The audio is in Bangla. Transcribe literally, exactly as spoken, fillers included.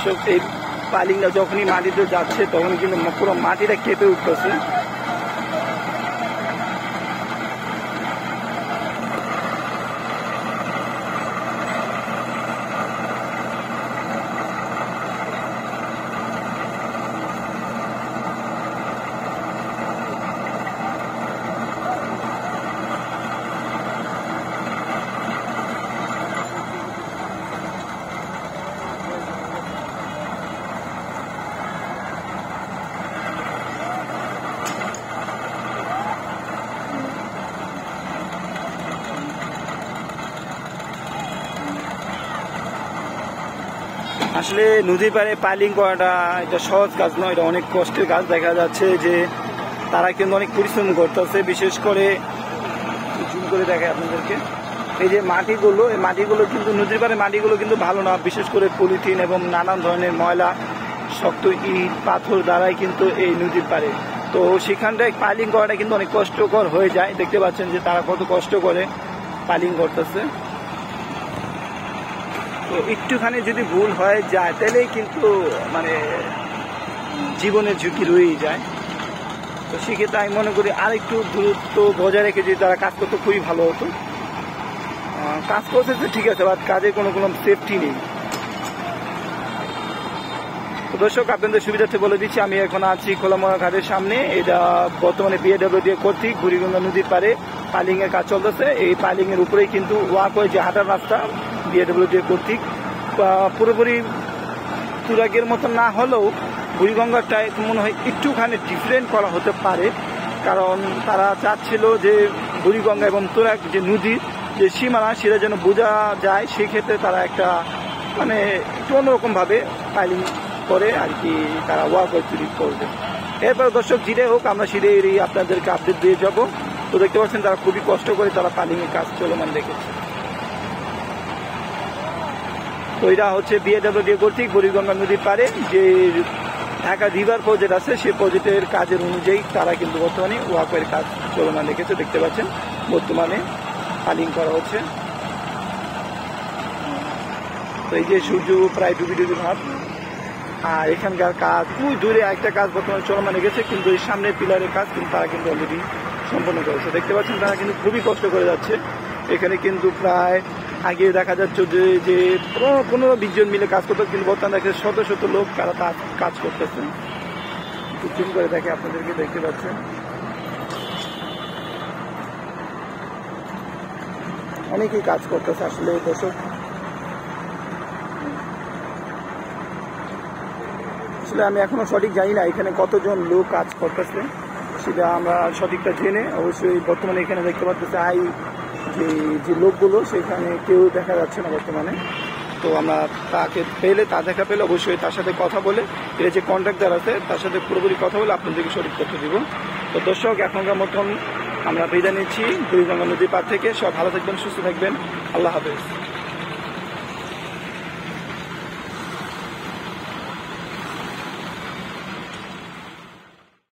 দর্শক এই পাইলিংটা যখনই মাটিতে যাচ্ছে তখনই কিন্তু পুরো মাটিটা কেঁপে উঠতেছে। আসলে নদীর পাড়ে পাইলিং করাটা এটা সহজ কাজ নয়, এটা অনেক কষ্টের কাজ। দেখা যাচ্ছে যে তারা কিন্তু অনেক পরিশ্রম করতেছে, বিশেষ করে জুম করে দেখায় আপনাদেরকে এই যে মাটিগুলো, এই মাটিগুলো কিন্তু নদীর পাড়ে মাটিগুলো কিন্তু ভালো না, বিশেষ করে পলিথিন এবং নানান ধরনের ময়লা শক্ত ইট পাথর দ্বারাই কিন্তু এই নদীর পাড়ে। তো সেখানটায় পাইলিং করাটা কিন্তু অনেক কষ্টকর হয়ে যায়। দেখতে পাচ্ছেন যে তারা কত কষ্ট করে পাইলিং করতেছে। তো একটুখানি যদি ভুল হয়ে যায় তাহলেই কিন্তু মানে জীবনের ঝুঁকি রয়েই যায়। তো সেক্ষেত্রে আমি মনে করি আর একটু দূরত্ব বজায় রেখে যদি তারা কাজ করতে খুবই ভালো হতো। কাজ করছে তো ঠিক আছে, বাট কাজে কোনো কোনো সেফটি নেই। তো দর্শক আপনাদের সুবিধার্থে বলে দিচ্ছি, আমি এখন আছি খোলামোড়া ঘাটের সামনে। এটা বর্তমানে বিএডব্লিউডি কর্তৃক বুড়িগঙ্গা নদীর পাড়ে পাইলিং এর কাজ চলতেছে। এই পাইলিং এর উপরেই কিন্তু ওয়াকওয়ে যে হাঁটার রাস্তা বিএডব্লিউডি কর্তৃক পুরোপুরি তুরাগের মতো না হলেও বুড়িগঙ্গাটায় মনে হয় একটুখানি ডিফারেন্ট করা হতে পারে, কারণ তারা চাচ্ছিল যে বুড়িগঙ্গা এবং তুরাগ যে নদীর যে সীমানা সেটা যেন বোঝা যায়। সেক্ষেত্রে তারা একটা মানে একটু অন্যরকমভাবে পাইলিং করে আর কি তারা ওয়াকওয়ে তৈরি করবে। এরপর দর্শক যেটাই হোক আমরা সেটাই আপনাদেরকে আপডেট দিয়ে যাব। তো দেখতে পাচ্ছেন তারা খুবই কষ্ট করে তারা পাইলিং এর কাজ চলমান রেখেছে। তো এটা হচ্ছে বিএডব্লিউডি কর্তৃক বুড়িগঙ্গা নদীর পাড়ে যে ঢাকা রিভার প্রজেক্ট আছে, সেই প্রজেক্টের কাজের অনুযায়ী তারা কিন্তু বর্তমানে ওয়াকওয়ের কাজ চলমান রেখেছে। দেখতে পাচ্ছেন বর্তমানে পাইলিং করা হচ্ছে। তো এই যে সূর্য প্রায় ডুবি ডুবি ভাব, আর এখানকার কাজ খুব দূরে একটা কাজ বর্তমানে চলমান রেখেছে, কিন্তু এই সামনের পিলারের কাজ কিন্তু তারা কিন্তু অলরেডি সম্পন্ন করেছে। দেখতে পাচ্ছেন তারা কিন্তু খুবই কষ্ট করে যাচ্ছে। এখানে কিন্তু প্রায় আগে দেখা যাচ্ছে যে যে পনেরো বিশ জন মিলে কাজ করতে, কিন্তু বর্তমানে দেখে শত শত লোক তারা কাজ করতেছে। জুম করে দেখে আপনাদেরকে দেখতে পাচ্ছেন অনেকেই কাজ করতেছে। আসলে দর্শক আসলে আমি এখনো সঠিক জানি না এখানে কতজন লোক কাজ করতেছে, সেটা আমরা সঠিকটা জেনে অবশ্যই বর্তমানে এখানে দেখতে পাচ্ছি আই যে যে লোকগুলো সেখানে কেউ দেখা যাচ্ছে না বর্তমানে। তো আমরা তাকে পেলে তা দেখা পেলে অবশ্যই তার সাথে কথা বলে এর যে কন্ট্রাক্টর আছে তার সাথে পুরোপুরি কথা বলে আপনাদেরকে সঠিক তথ্য দিব। তো দর্শক এখনকার মতন আমরা বিদায় নিচ্ছি বুড়িগঙ্গা নদীর পাড় থেকে। সব ভালো থাকবেন, সুস্থ থাকবেন, আল্লাহ হাফেজ।